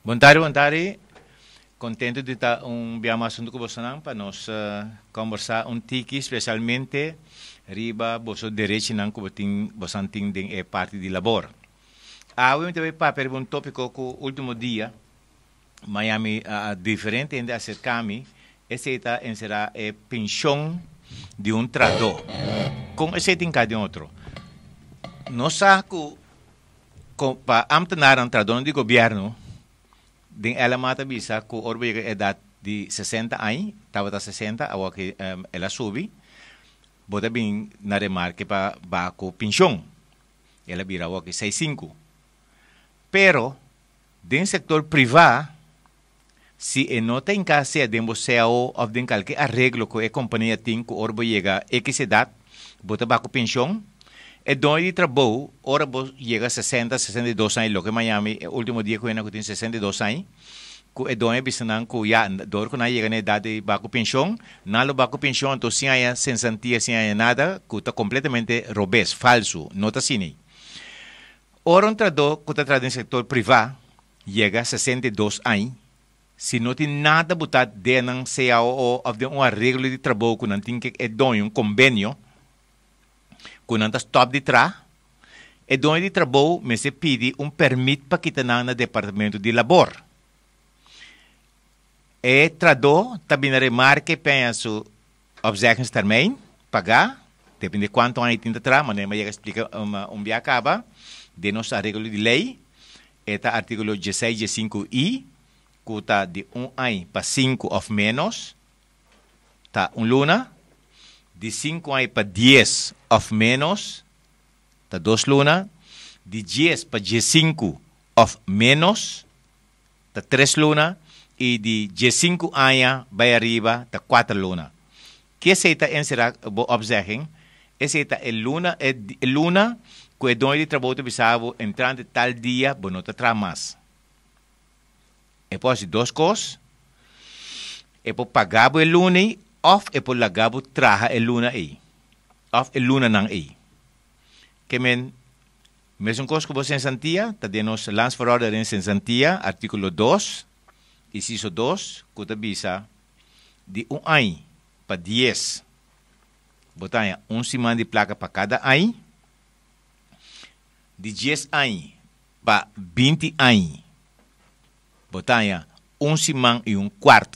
Bom tarde. Contente de estar bem assunto com você para nós conversar tiki, especialmente riba boso direito não que você tem é parte de labor. Eu também para um tópico que o último dia Miami diferente ainda acerca-me esse será a pensão de trabalhador. Com esse tem cada outro. Nós sabemos que para amtenar trabalhador de governo din ela mata bisa ku orbe a edad de 60 anos, estava a 60, agora que ela subi, bota bem na remarque para baco pensão. Ela vira agora que 65. Pero, din sector privado, se não tem que ser de museu ou de qualquer arreglo que a companhia tem que orbe chega a X edad, bota baco pensão, e dono de trabalho, ora chega a 60, 62 anos, lo que Miami, o último dia que eu tenho 62 anos, que é dono de business, que já, dor que não chega na idade de baco pensão, não lo baco pensão, então sem há sensatia, sem há nada, que está completamente robês, falso, não está assim. Ora trabalhador que está trabalhando no setor privado, chega a 62 anos, se não tem nada botado dentro de CAO ou de arreglo de trabalho, que não tem que é dono, convênio, quando está stop de trás, e dono de trabalho me se pede permito para quitar no departamento de labor. E trabalhador também remarque penso objeções também pagar, depende de quanto anos tem de trás, mas eu explica dia acaba de nosso arreglo de lei, é artigo 16, 15i, que está de ano para 5 ou menos, está luna, de 5 anos para 10 ou menos, está 2 lunas. De 10 para 15 ou menos, está 3 lunas. E de 15 anos para arriba, está 4 lunas. Que seita encerrar a observação? Essa é luna que é dono de trabalho bisavo entrando tal dia, não está tramas. E depois, duas coisas. É para pagar a luna of é por lagabo traha a luna aí. Of a luna não aí. Que mesmo coisa que você sentia, tá de nos landsverordening sentia, artículo 2, inciso 2, que te bisa de ano para 10. Botanha semana de placa para cada ano. De 10 anos para 20 anos. Botanha semana e quarto.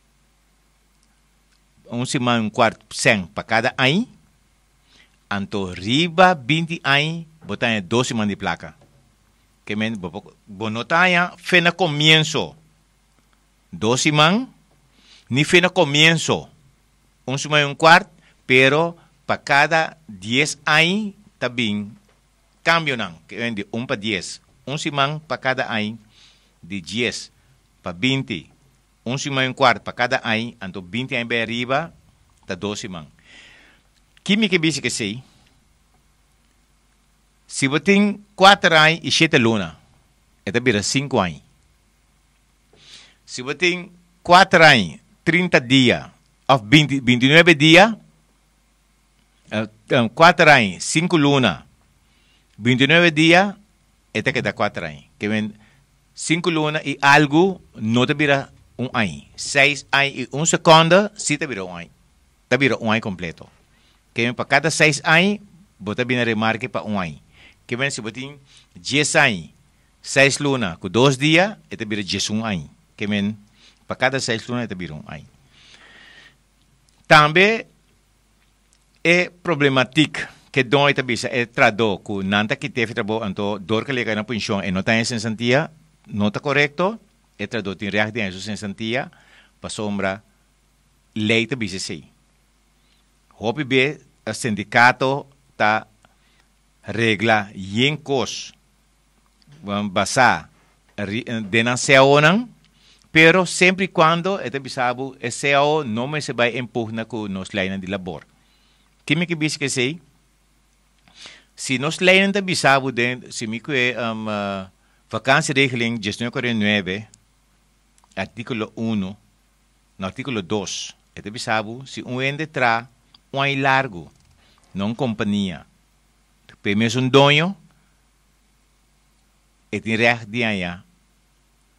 Semana e quarto % para cada ano. Anto riba 20 anos, botanha 12 semanas de placa. Que bonotanha fena comienzo. 12 semanas, ni fena comienzo. Semana e quarto, pero para cada 10 anos, também cambio não, que vem de 1 para 10. Semana para cada ano, de 10 para 20. Semana e quarto para cada ano, anto 20 anos para arriba, está 12 semanas. Química que que sei, se você tem 4 anos e 7 lunas, é vira 5 anos. Se você tem 4 anos, 30 dias, ou 29 dias, 4 anos, 5 lunas, 29 dias, é que dá 4 anos. Que vem 5 lunas e algo, não te vira 1 ano. 6 anos e 1 segundo, se te vira 1 ano. Te vira 1 ano completo. Que para cada 6 anos, você tem remarque para 1 ano. Que vem se você tem 10 anos, 6 lunas, com 2 dias, é vira 11 anos. Que vem para cada 6 lunas, é vira 1 ano. Também é problemático que dom é trador, que não está que teve trabalho, então, dor que liga na pensão e não está em sensatia, não está correto, é trador tem reação em sensatia, para sombra, lei também se sei. Hope be o sindicato tá regla yenkos basa denunciação, pero sempre quando é bisabo é CAO não me se vai empurrar com nos leis de labor. Que me que bis que sei? Se nos leis de bisabo den se me que vacância regeling gestão 49 artículo 1 no artículo 2 é bisabo se ende tra ano largo, não companhia. Primeiro dono, e tem recht de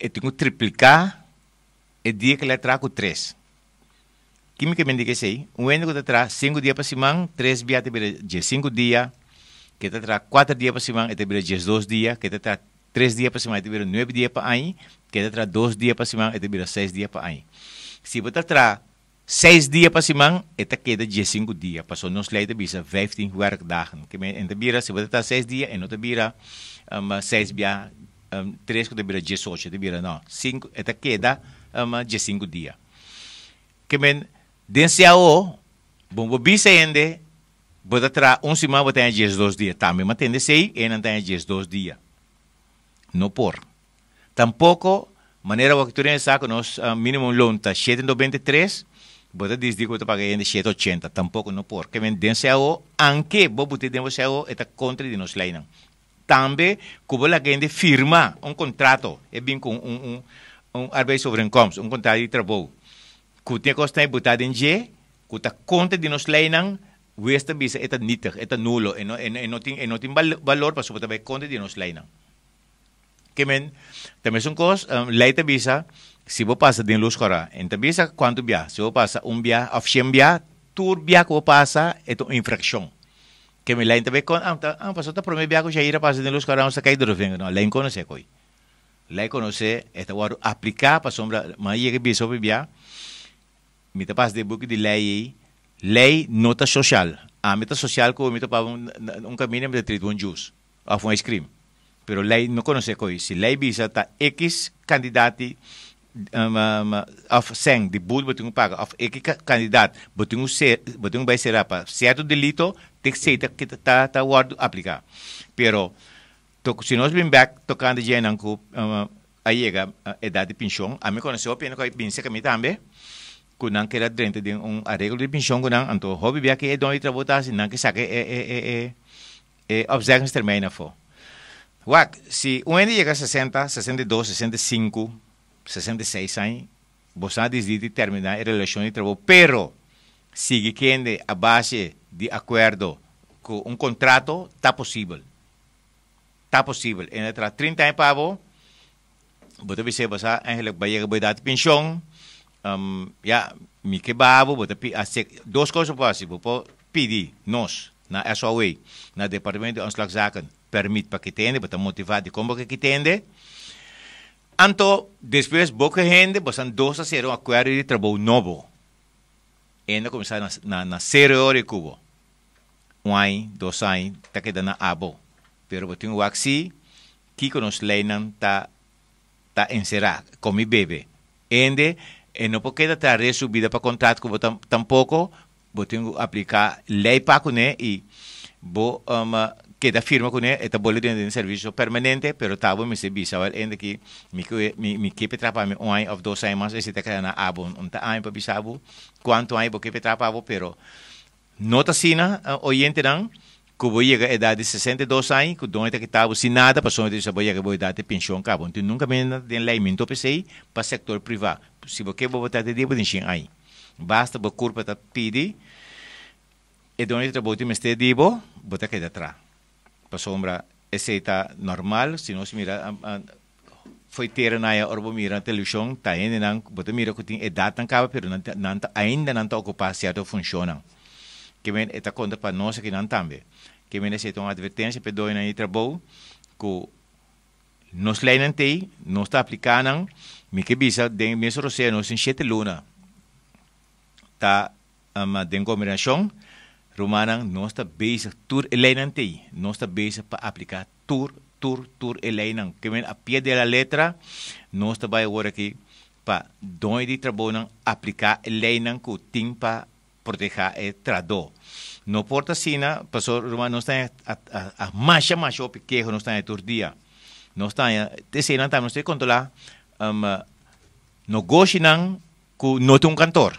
eu tenho que triplicar o dia que ele traz com 3. Quimicamente que sei, um ano que traz 5 dias para semana, 3 dias de 5 dias, que traz 4 dias para semana, e te 2 dias, que traz 3 dias para semana, e te 9 dias para ano, que traz 2 dias para semana, e te 6 dias para ano. Se você traz 6 dias para semana, eta queda 5 dias. Passou nos leiden bisa 15 werkdagen. Que men ente bira, se você está 6 dias, e não te bira 6 dias, 3 que te bira 18, te bira não. 5, eta queda 5 dias. Que men, dense a o, bom, bisa ende, você tra semana, você tem 12 dias. Também, mas tende 6, e não tem 12 dias. Não por. Tampouco, maneira que tu pensa que nos minimum loan está 793, você diz que você paga ainda 780, tampouco não por. Que men dense a o, anche bo bote dense a o, eta contra de nos leinan. Também, como a gente firma contrato, é bem com arbeidsovereenkomst, contrato de trabalho. Que tem costa botado em G, que está contra de nos leinan, esta bisa eta nietig, eta nulo, e não tem valor para suportar contra de nos leinan. Que men, também são coisas, leite bisa, se você passa de luz cora, então bisa quanto bia, se você passa bia, of 100 bia, tur bia que você passa, é uma infração. Que me leite também com, passou tá prometo bia que já ira passa de luz cora, não se cai do roving, não, leite conhece coi. Leite conhece, é o que aplicar para sombra, mas ia que bisa bia, me tá passa de book de lei nota social. A meta social que me tá para caminho de treat um juice, of ice cream. Pero lei não conhece coi. Se lei bisa tá X candidato of 100 de bull botung paga of X candidato botung vai ser para certo delito tem que ser que tá word aplicar. Pero se nós bem back tocando de ananco aí chega a idade de pensão, a mim conhece o pena coi pensa que me também kunang kira dentro de arreglo de pensão kunang anto hobby bia que é donde trabalhar se não que saque observações termina for. Wak, se um dia chega a 60, 62, 65, 66 anos, você decide terminar a relação de trabalho, pero sigue quente a base de acordo com contrato, está possível. Está possível. Entre 30 anos para você vai ser você eigenlijk vai chegar a idade de pensão, me quebabo, você duas coisas possíveis, pode pedir nós na SOA, na Departamento de Aanslagzaken, permite para que tenha, para motivar de como que tenha. Então, depois, boca gente, você dois a ser acordo de trabalho novo. Ainda começar na 0 horas de cubo. 1 ano, 2 anos, está quedando na abo. Pero você tem o axi, que nos leinan está encerrado, como bebê. Ainda, não pode estar resubida para contrato, como tampouco, você tem que aplicar lei para coné e que da firma com ele, está bolando de serviço permanente, pero tabo me se bisa, ainda que me keep trapar um ano ou 2 anos, mas esse está na abo, ano para bisabo, quanto ano porque trapavo, pero nota sina, oyente não, que vou chegar a idade de 62 anos, que donde que tabo sem nada, passou de saber chegar a idade de pensão, cabo, então nunca me tem lei minto pensei para sector privado, se você vou botar de dia por 100 anos, basta você curva para pedir, e donde trabalho me este dibo, botar que atrás. Para sombra, esse está normal, se nós mira foi ter na orbo mira televisão, tá ainda não, bota mira que tem idade não acaba, pero ainda não está ocupado certo funciona. Que vem está conta para nós que não também. Que vem esse uma advertência para dois na trabalho que nos leem tem, nós está aplicando, me que bisa de mesmo você nós em 7 luna tá de combinação Romanang, nós está bezig, tur eleinante, nós está bezig para aplicar tur eleinang. Que vem a pé da letra, nós está vai agora aqui para donde de trabalho aplicar eleinang que tem para proteger o trado. Não porta sina, passou Romanang, nós está a mais o pequeno, nós está a tur dia. Nós está a cena também, nós está controlar negócio nang que não tem cantor.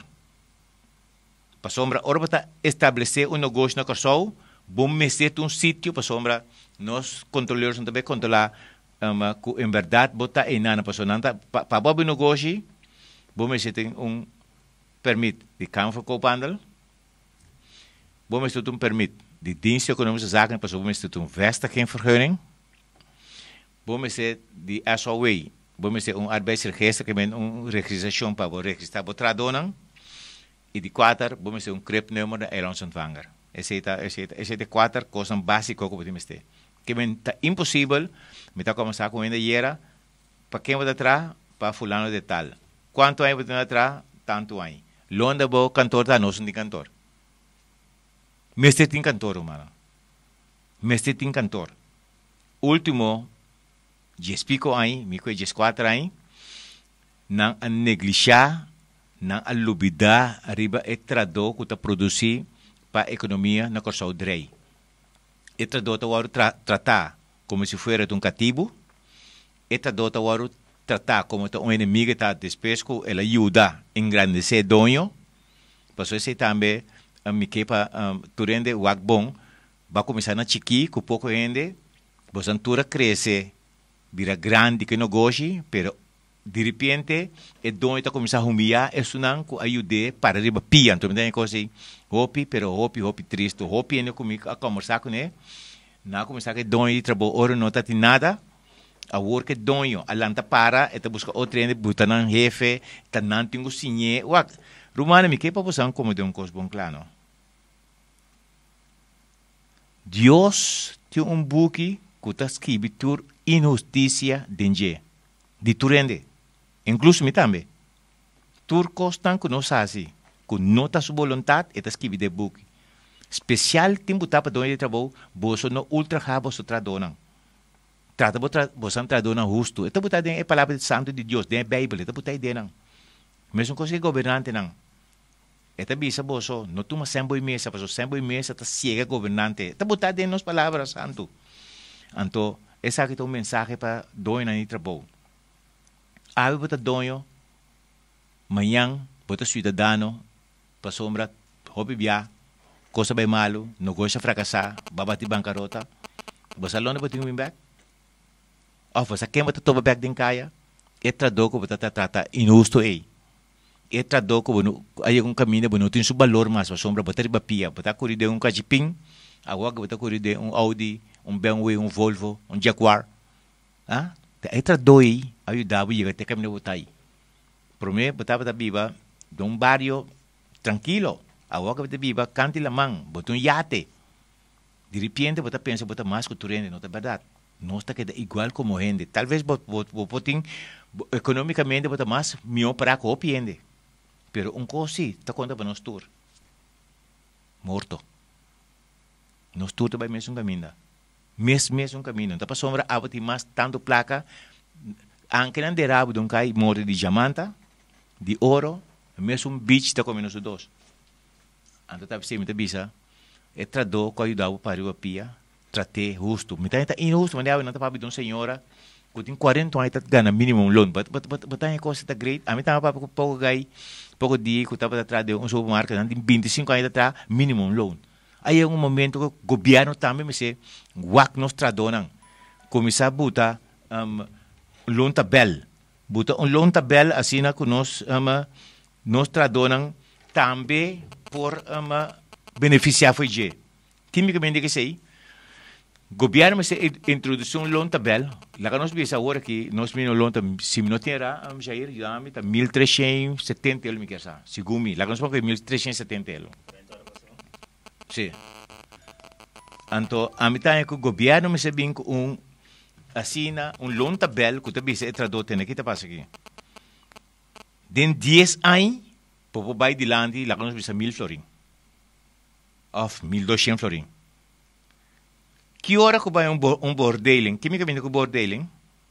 Para sombra, ora para estabelecer negócio na Corsol, bom meter sítio para sombra, nós controladores também controlar que em verdade botar em nada para sombra, para o negócio, bom meter permit de Kamer van Koophandel, bom meter permit de dienst economische zaken, para bom meter vestigingvergunning, bom meter de SOW, Vamos ter arbeidsregister, que é uma registração para registrar o tradonang. E de 4, vamos ter CRIP-nummer de eilandsontvanger. Esse é de 4 coisas básicas que podemos ter. Que é impossível, me está começando com ainda era, para quem vai atrás, para fulano de tal. Quanto aí vai atrás, tanto aí. Londa bo cantor da nosso de cantor. Mestre tem cantor, mano. Mestre tem cantor. Último, explico aí, me conhece 4 aí, não a neglijar, não a lubidar, arriba é trador que está produzir para a economia na corção de rei. É trador está tratar como se fosse um cativo, é trador está tratar como um inimigo está despesco, ela ajuda a engrandecer donho, para isso também, me que para turende o bom, vai começar na chiqui, com pouco rende, você antura cresce, vira grande que não goste, pero de repente, é donde está começando a humilhar, isso não ajuda para arriba pia, então me dá coisa assim, hopi, pero hopi triste, hopi ainda comigo a conversar com ele, não começar que donde trabalho, ora não está tem nada, a work é donde, a lanta para, está busca outro ainda, buta não jefe, está não tem o sinhe, Romana, me que para você como de coisa bom claro, Deus tem buque que está escrito injustiça de turende. Incluso me também. Turcos estão que não sabem, que não está sua vontade, está escrito de book. Especial tempo para onde trabalho, você não ultra rabo se tradonam. Trata você tradonam justo. Está botado em a palavra de santo de Deus, em a Bíblia, está botado aí não. Mesmo coisa governante não. Está bisa você, não toma sempre mesa, porque sempre mesa está cega governante. Está botado em nas palavras santo. Então, esse aqui é um mensagem para dois na trabalho. Ave bota donho, manhã bota cidadano, para sombra, hobby via, coisa bem malo, não gosta de fracassar, babati bancarota, você não bota um back? Ou você quem bota toba back de caia? É trador que bota trata injusto aí. É trador que aí um caminho não tem seu valor mais, para sombra bota riba pia, bota correr de um cajipim, agora bota correr de um Audi, um BMW, um Volvo, um Jaguar, ah? É trador aí. Ajudava a até caminhar botar aí. Para mim, botava da biba de um barrio tranquilo. Agora botava biba, cante la mão, botou um iate. De repente, botava pensa, botava mais que tu rende, não é verdade? Não está igual como rende. Talvez botem economicamente botava mais melhor para que o rende. Pero um coisa está conta para nós tur. Morto. Nós tur também mesmo caminho. Mesmo caminho. Então, para sombra, abati mais tanto placa. Anche não derrabo de cai morre de diamante, de ouro, mesmo beach está comendo os dois. Então, tá pensando, me bisa, é trador que ajudava para a pia, tratei justo. Me tá injusto, mas não tá para de uma senhora que tem 40 anos, tá ganha minimum loan. Mas tá em coisa tá great. A mim tá para pouco gai, pouco dia que tava atrás de um supermercado, tem 25 anos atrás, minimum loan. Aí é um momento que o governo também me diz, guac nos trador não. Começar a botar loan tabel. Buta um loan tabel assim na que nos tradonam também por beneficiar foi je. Quimicamente que sei. Governo se introduziu um loan tabel. Lá que nós vemos agora que nós vimos loan tabel, se não terá Jair, já me tá 1370 ele me quer sa. Segumi, lá que nós vamos 1370 ele. Sim. Então, a mitad é que o governo me sabe um assina loan tabel que também se traduz tem aqui tá passa aqui. Den 10 anos, para o bairro de Landi, lá nós vemos 1000 florin. Of 1200 florin. Que hora que vai bordeling? Que me caminha com bordeling?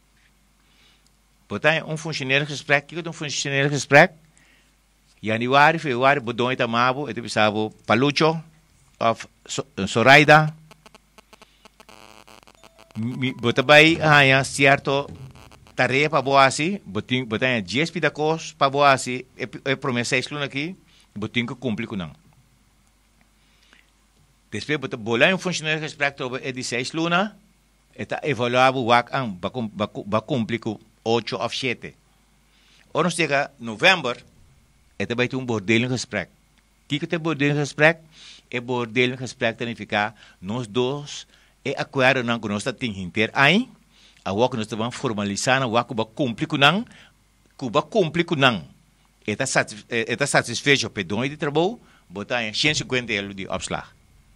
Botar funcionário que explica, que é funcionário que explica? Januário, feverário, bodão e tamabo, e pensava Palucho, of Soraida. Bota vai certo tarefa boa assim, botar 10 pidacos para boa assim, é promessa 6 lunas aqui, botinho que cumpre com não. Depois bota bolar funcionário que explica é de 6 lunas, está evaluado o WAC vai cumprir com 8 ou 7. Ou nós chega novembro, está vai ter bordelho que explica. O que é bordelho que explica? É bordelho que explica significa nós dois é acordo não que nós temos inteiro aí, a wak nós estamos formalizando, wak kuba cumpre com não. Eta satisfeito pedon de trabalho, botar em 150 euros de opslag.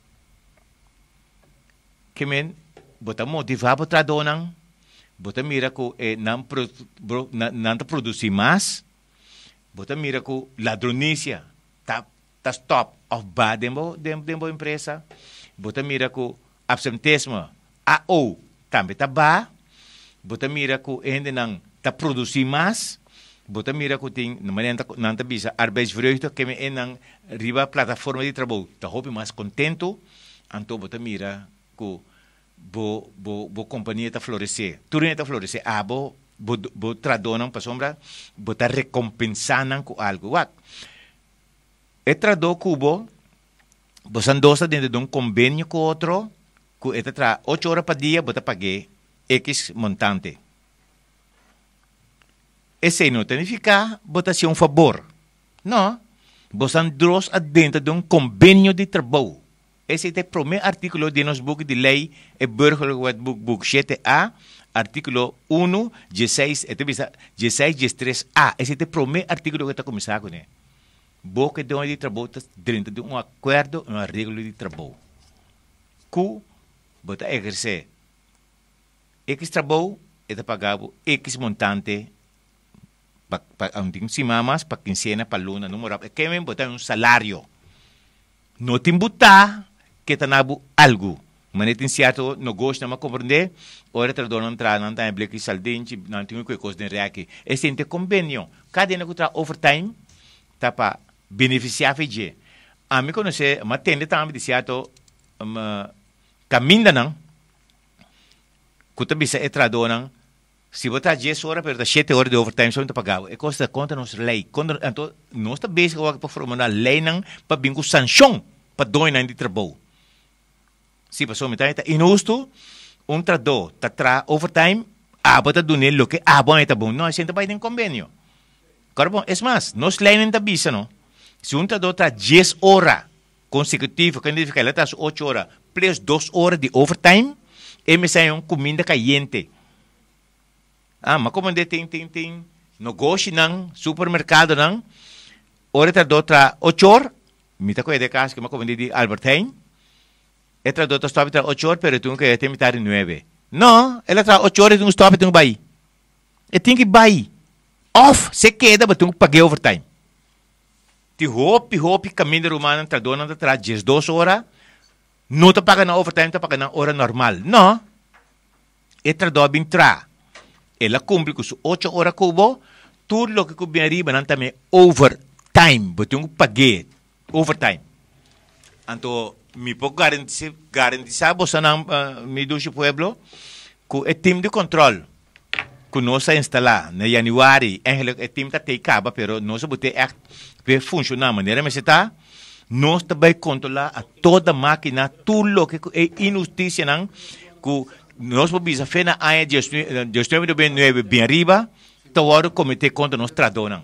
Que men, botar motivar para tradonan, botar mira que não produzir mais, botar mira que ladronícia tá stop of bad demo empresa, botar mira que absenteísmo ou também tá ba, botar mira que ainda não tá produzir mais, botar mira que tem não tá bisa arbeidsvreugde que me nang riba plataforma de trabalho, tá hope mais contento, então botar mira que bo companhia tá florescer, tudo tá florescer, bo tradonan pa sombra, bo tá recompensando com algo, wak. E trado cubo, bo sandosa dentro de convênio com outro, que eta tra 8 horas por dia, bo tá pague X montante. Esse não significa botar um favor. Não. Você andros dentro de convênio de trabalho. Esse é o primeiro artículo de nosso book de lei, e burgerlijk wetboek, boek 7A, artículo 1, 16, 13A. Esse é o primeiro artículo que está começando com ele. Boca de trabalho dentro de acordo, regra de trabalho. Que você exercer X trabalho, é pagado X montante, para um cima mais, para quincena, para luna, número, é que me botar um salário. Não tem botar que está nabo algo. Mas tem certo negócio, não compreender, ora trador não traz, não tem bleque saldente, não tem qualquer coisa de reaque. Esse é convênio. Cada ano que traz overtime, tá para beneficiar a a mim conhecer, mas tem também de certo, caminho não, que tu bisa é trador não, se botar 10 horas, pero 7 horas de overtime, só não pagava. É coisa contra nossa lei. Então, nós está bem para formar uma lei não, para bingo sanção, para doinar de trabalho. Se passou metade, está inusto, trador, está tra overtime, bota do nele, que bom, está bom. Não, a gente vai ter convênio. Claro, bom, é mais, nós lei não está bisa, não. Se trador está 10 horas consecutivas, que significa ele está 8 horas, plus 2 horas de overtime, me sai comida caliente. Mas como tem negócio não, supermercado não, ora trador está 8 horas, me está com a casa que me comendo de Albert Heijn, e trador está stop 8 horas, pero tu que tem metade 9. Não, ela está 8 horas e tu stop tu vai. E tem que vai. Off, se queda, mas tu pague overtime. Ti hope caminho romano trador não está 12 horas, não está pagando overtime, está pagando hora normal. Não. E trador bem tra. Ela cumpre com 8 horas cubo, tudo o que cubo arriba não também overtime, botung pague overtime. Então, me pode garantizar você não me do pueblo que o time de controle que nós instalar na januário, o time está te acaba, pero nós bote vai funcionar maneira mas está nós também controlar a toda máquina tudo o que é injustiça não que nós podemos fazer na área de 2009 bem arriba, todo o comitê contra nós tradonam.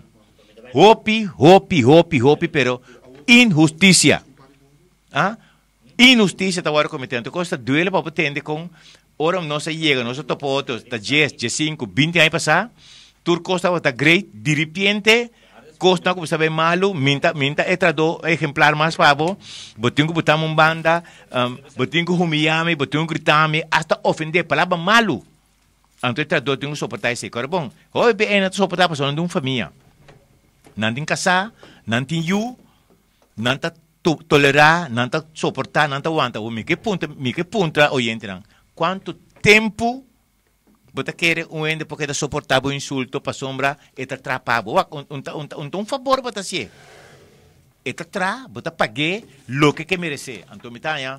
Hopi, pero injustiça. Injustiça está agora cometendo. Costa duele para entender com ora nós chega, nós topotos, está 10, 5, 20 anos passar, tur costa está great, de repente costa como sabe malo, minta é trado exemplar mais pavo, botinho botar uma banda, botinho humilhame, botinho gritame, hasta ofender, palavra malo. Então é trado tem que suportar isso, agora bom, hoje bem não suportar para de uma família, não tem casar, não tem não tá tolerar, não tá suportar, não tá aguentar, me que ponta oriente não, quanto tempo bota querer ende porque da suportar o insulto para sombra e tá trapado. Um favor bota se. E tá tra, bota pague lo que merece. Então me tá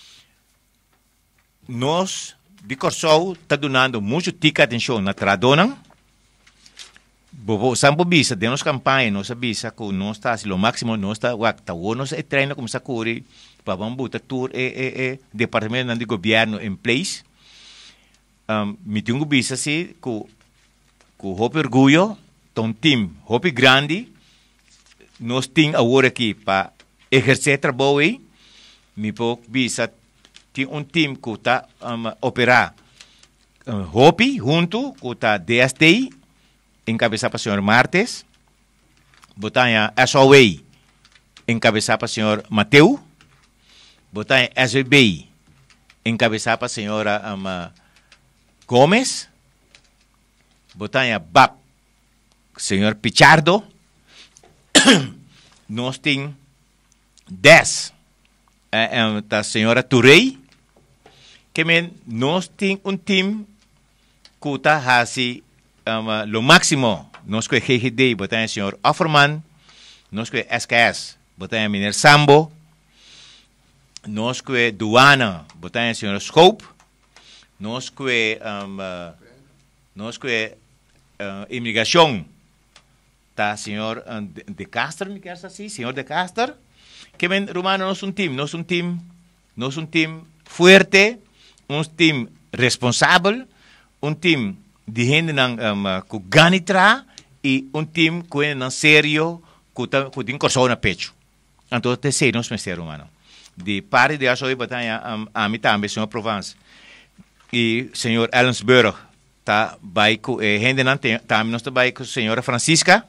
nós de Corsou tá donando muito tica atenção na tradona. Bobo sambo bisa de nos campanha, nós bisa que nós está lo máximo nós está tá nós é treino como sacuri para vamos botar tour departamento de governo em place. Me tenho visto assim, com hope orgulho, um time, hope grande, nós temos agora aqui para exercer trabalho aí, me pouco visto, tem time que está operar Hopi, junto com a DST, encabeçado para o senhor Martes. Botanha SOA, encabeçado para o senhor Mateu. Botanha SVB, encabeçado para a senhora Gomes. Botanha BAP, senhor Pichardo. Nós temos 10, a senhora Turei. Que nós temos time que está fazendo o máximo. Nós que GGD, botanha o senhor Offerman. Nós que SKS, botanha o menino Sambo. Nós que Duana, botanha o senhor Scope. Nós que Imigração, tá senhor De Castro, me quer assim, senhor De Castro. Que Romano, nós um time forte, um time responsável, um time de gente que ganha e um time que é sério, que tem coração no pecho. Então, te sei, nós somos seres humanos. De parte de ações, a mim também, senhor Provence, e senhor Ellensburg, tá, vai com gente não tem, também nós vai com a senhora Francisca,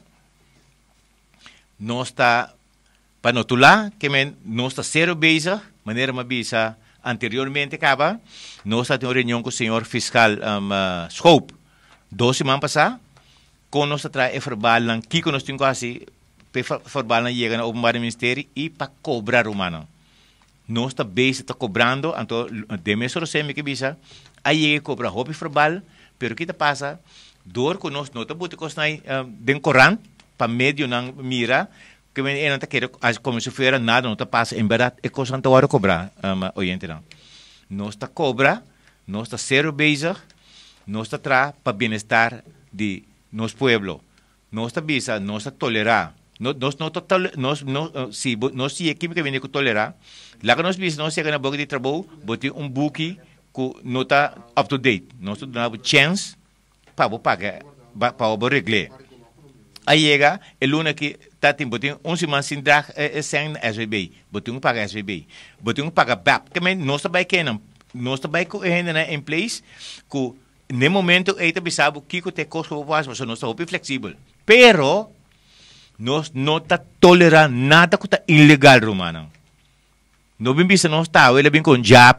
nós está para nós lá, que nós está zero base, maneira uma bisa anteriormente acaba, nós está uma reunião com o senhor fiscal Scope, 2 semanas passadas, com nós está verbal, que nós temos quase verbal chega no openbaar ministério e para cobrar humano. Nós está base está cobrando, então de mês ou seis que bisa, aí cobra hobby verbal, pero que passa, dor que nós não está botando coisa de corrente para meio não mira que não está querendo como se fosse nada não está passa em verdade é coisa não está cobrar oyente não nós está cobra nós está zero base nós está tra para bem-estar de nosso pueblo nós está bisa nós está tolerar nós se nós se equipe que vem com tolerar lá que nós bisa nós chega na boca de trabalho bote buque que não está up to date nós está dando chance para pagar para regler. Aí chega, é luna que está tem botinho semana sem drag sem SVB, botinho paga SVB, botinho paga BAP, que nós também queremos, nós também com em place, que no momento aí também sabe que te custa o passo, mas nós estamos flexível, pero nós não está tolerando nada que está ilegal romano, não bem bisa nós está, ele bem com job,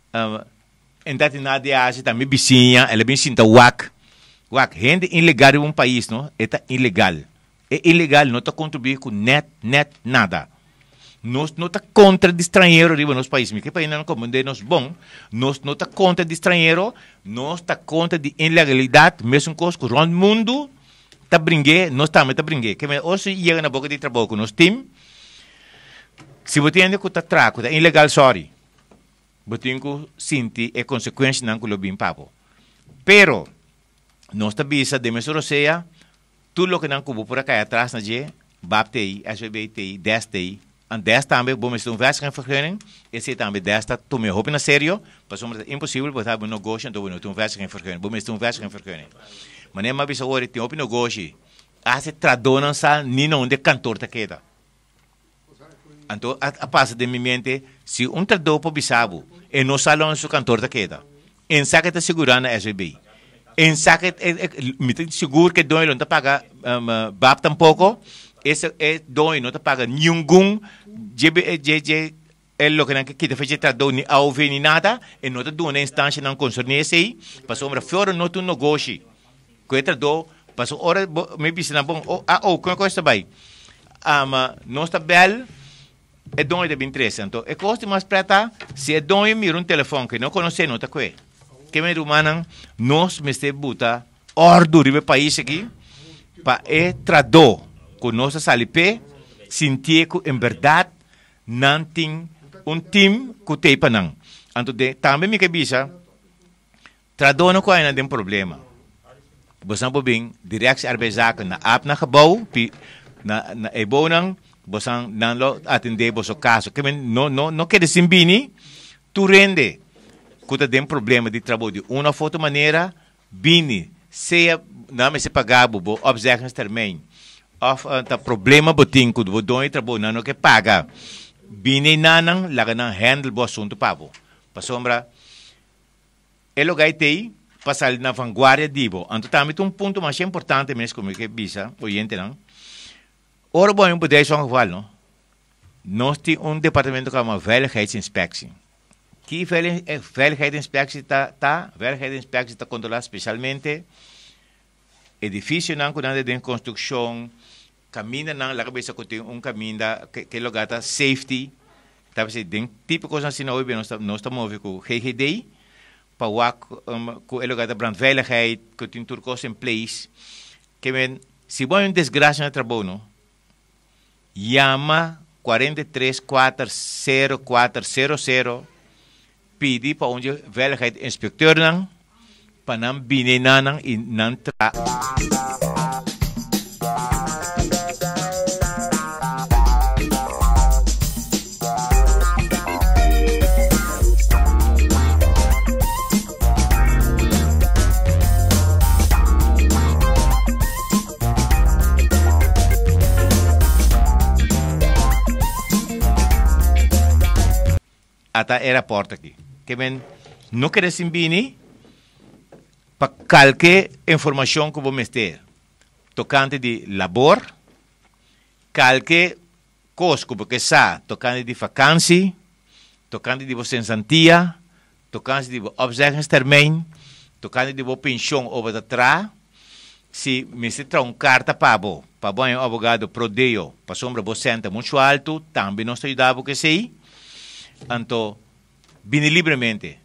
então nada de asa também bicinha, ele bem sinta wak gente ilegal em um país, não? É ilegal. É ilegal, não está contribuindo com net, nada. Nós não está contra de estrangeiro em nosso país. Que país não comanda nós bom. Nós não está contra de estrangeiro. Nós está contra de ilegalidade. Mesmo coisa que o mundo está brinquando, nós também está brinquando. Que hoje chega na boca de trabalho com nosso time. Se você entende que está traco, está ilegal, sorry. Você tem que sentir a consequência não que o bem papo. Pero nós bisa de mesura seja tudo o que não cubo por aqui atrás na je BAPTI, SBBTI, DSTI, and 10 também bom mas vestiging vergunning, esse também 10 tá tu me hope na sério, para soms é impossível botar um negócio então não tu vestiging vergunning, bom mas tu vestiging vergunning. Mas nem mais bisa ora tem hope negócio, se tradona sa ni não de cantor ta queda. Então a passa de minha mente se trador por bisabo e no salão su cantor ta queda. Em saca ta segurando a SBB. En saque, me seguro que dono não te paga BAP tampouco, esse dono não te paga nenhum, é o que te faz trador ni ao ver ni nada, e não te dá uma instância não concernece aí, passou uma fora não tu negócio, que trador, passou hora me disse na bom, como coisa vai, não está bel, é dono de bem interesse, então é coisa mais preta, se é dono mira telefone que não conhece não tá que que me rumanan nós me se buta ordo ribe país aqui para trador com nossa salipe sentir que em verdade não tem time que tem para não então também me que bisa trador não corre tem problema você não bem direto arbeidszaken na app na gebouw na ebonan você não atender você caso que não quer simbini tu rende quando tem problema de trabalho de uma outra maneira, bini, seja não me se pagar bo objetos também, of problema botin quando o dono trabalho não que paga, bini nanang laga nang handle bo assunto pabo, pasombra, elo gai tei passar na vanguarda dibo. Então também um ponto mais importante mesmo como que bisa, oyente não. Ora bom um bedrijf geval, não? Nós temos departamento que é uma veiligheidsinspectie. Que veiligheidsinspectie está controlando especialmente edifício não quando de construção, caminho não, lá cabeça que tem caminho que lugar tá safety. Talvez den tipo de coisa assim não nós estamos movendo com GGD para o com o lugar da brandveiligheid, que tem tudo coisa em place. Que men se bom um desgraça no trabalho, não? Llama 43-40400 pedi para onde veiligheid inspecteur não para não bine não e não tra até era porta aqui. Que men não quer simbini para qualquer informação que vou ter tocante de labor, qualquer coisa que sa tocante de vacância, tocante de você sentia, tocante de opzeggingstermijn, tocante de pensão ou de tra, se me se tra carta para um advogado prodeo, para sombra você senta muito alto, também não está ajudando que sei. Então, bem livremente.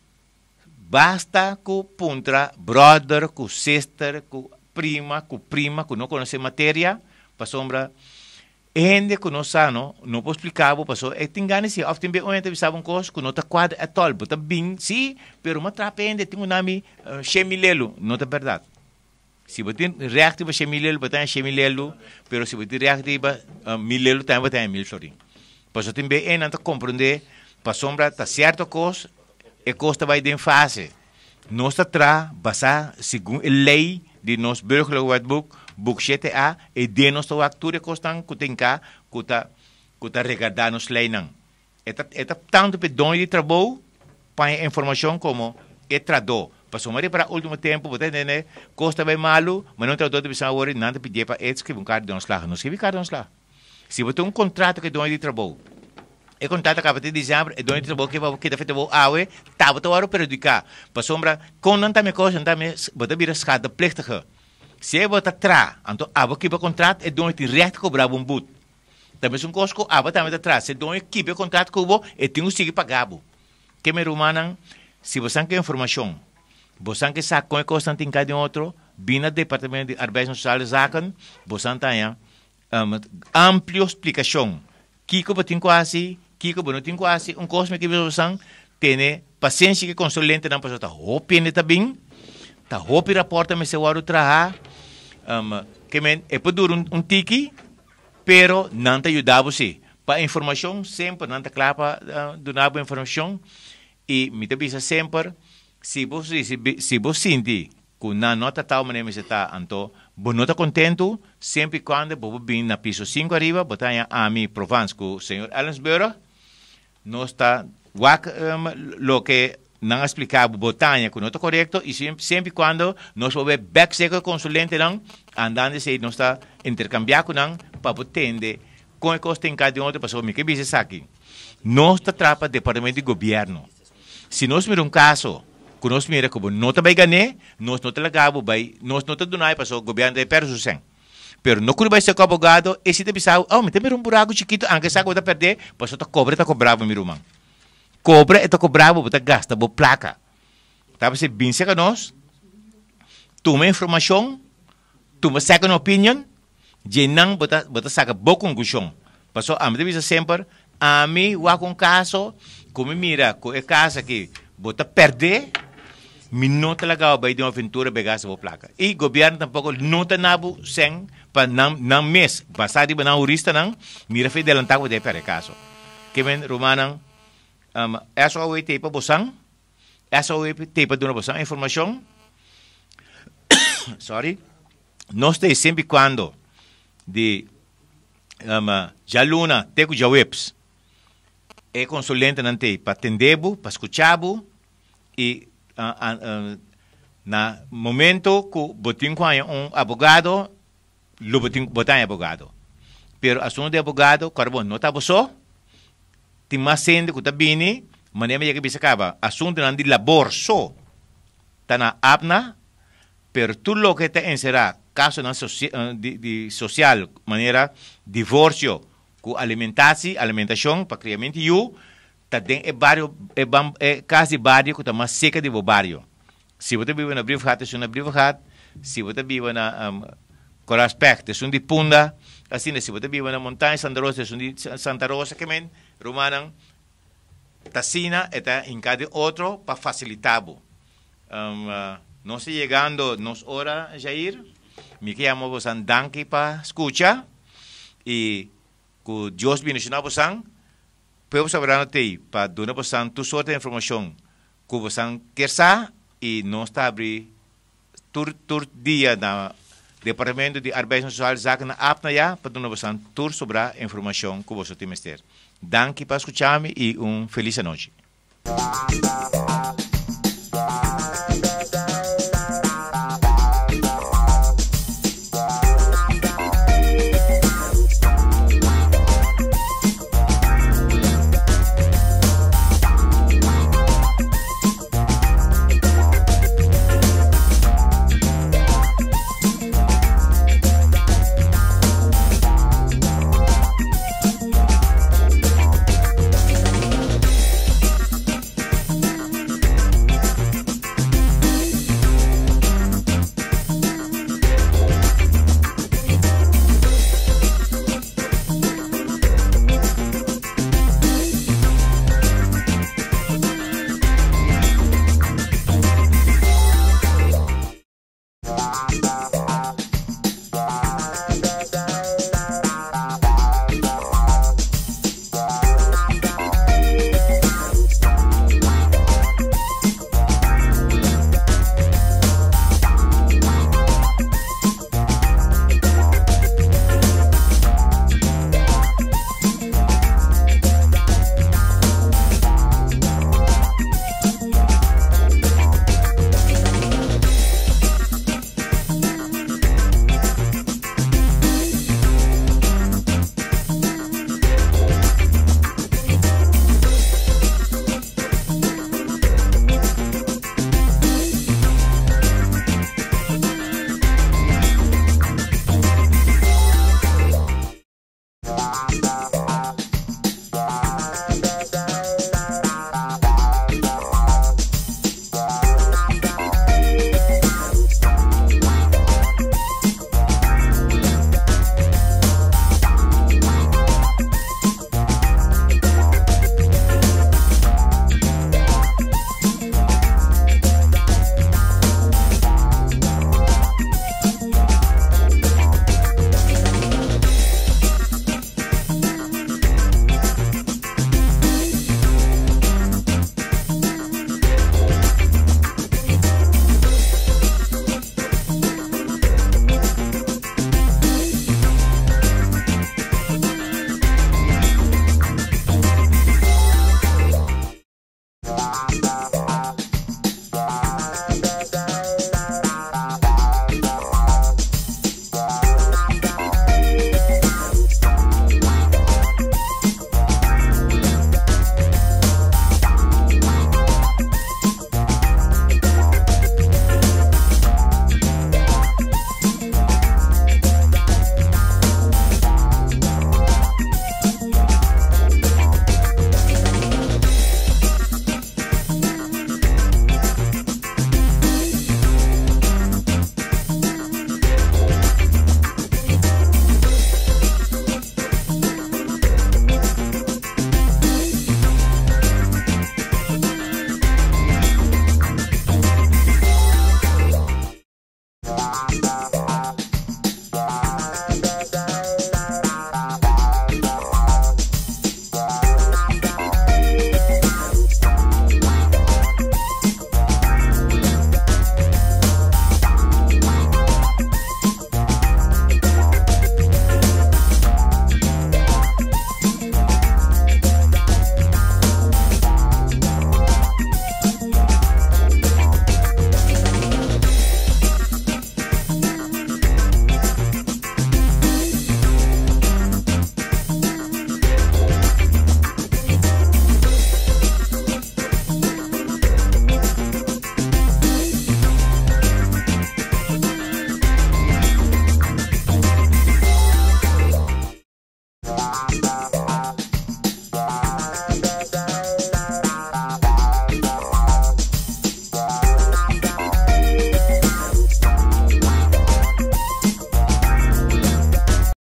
Basta que puntra brother, com sister, com prima, que não conhece matéria, para sombra. Gente que não sabe, não posso explicar, passou. É tem ganas se, often bem onde sabe coisa que não está quadro é tol, bota bem, sim, pero uma trapende tem nome chemilelo, não é verdade. Se você reativa chemilelo, bota chemilelo, pero se você reativa milelo, também bota mil sorry. Passou tem bem não compreender. Para sombra, está certo coisa, e costa vai em fase. Nós está atrás, basar segundo a lei de nosso burgerlijk wetboek, boek 7A, e de nossa actura costan que tem cá, que está regardar nos lei não. É tanto para dono de trabalho, para informação como é trador. Para sombra, para o último tempo, você entende, costa vai malo, mas não trador de pensar agora, nada pedir para escrever carta de nos lá. Não escreve carta de nos lá. Se você tem contrato que é dono de trabalho, e contrato acaba de dezembro, e doente trabalho que está feito awe, estava a hora prejudicar. Para sombra, com não também coisa, não também, bota vira escada plectige. Se bota tra, então abo que contrato, e doente reto cobrar boot. Também são coisas que abo também atrás, se doente que o contrato que o e tem que seguir pagabo. Que me rumanan, se você tem informação, você que sabe com a coisa tem cada outro, bina departamento de arbeid en sociale zaken, você tem amplia explicação. Kiko batin quasi, Kiko bonutin quasi, coisa que você tem paciência que consulente não passa, tá hopi neta bem, tá hopi raporta me se waru traha, que men é por tiki, pero não te ajuda você. Para informação sempre não te clapa donava informação e me te bisa sempre se você sente que na nota tal maneira você está então bonota contento sempre quando você vem na piso 5 arriba botar a mim Provence com o senhor Ellensburg não está lo que não explicava botanha que não está correto e sempre quando nós vamos ver back seco consulente não andando se não está intercambiar com não para entender com o custo em cada outro pessoa me que bisa aqui nós está trapa departamento de governo se nós miramos caso que nós mira como não está bem ganhar nós não está legal bem nós não está donando para o governo de perto sem pero no que vai ser com abogado e se te pensar me tem buraco chiquito anche se agora perder posso tá cobrava meu irmão cobra e tá cobrava bota gasta bo placa tá você bem seca nós toma informação toma second opinion de não bota saca boa conclusão passou a me sempre a mim o com caso como mira com o caso aqui bota perder minuto legal vai de uma aventura begasse bo placa e governo tampouco não tá nabo sem para não mês passar de não jurista não mira fez delantar o de per caso que vem romanan essa o te para bosang essa o te para dona bosang informação sorry nós tem sempre quando de já luna teco já webs é consulente não tem para atender para escutar e Na momento que botin com um advogado, lo botin botar advogado. Pero assunto de advogado, carbon não tá só. Tem mais sendo que tá bini, maneira que bisa acaba. Assunto não de labor só. Tá na apna, pero tudo lo que te encerrar, caso na de social, maneira divórcio, com alimentação para criamento you, tá dentro é quase barrio que tá mais seca de barrio. Se você vive na Briefhat, é uma Briefhat. Se você vive na Coraspect, é de Punda. Assim, se você vive na Montanha Santa Rosa, é de Santa Rosa, que men, Romanang, Tassina, está em cada outro para facilitar. Não se chegando nos hora, Jair, me chamo você danke para escutar e que Deus bendiga você, para saber para dar você toda sorte de informação que você quer saber e não está abrir tur dia na Departamento de Arbeid Social Zaken na apna ya para dar você tur sobre a informação que você tem que ter. Danke para escutar-me e feliz noite.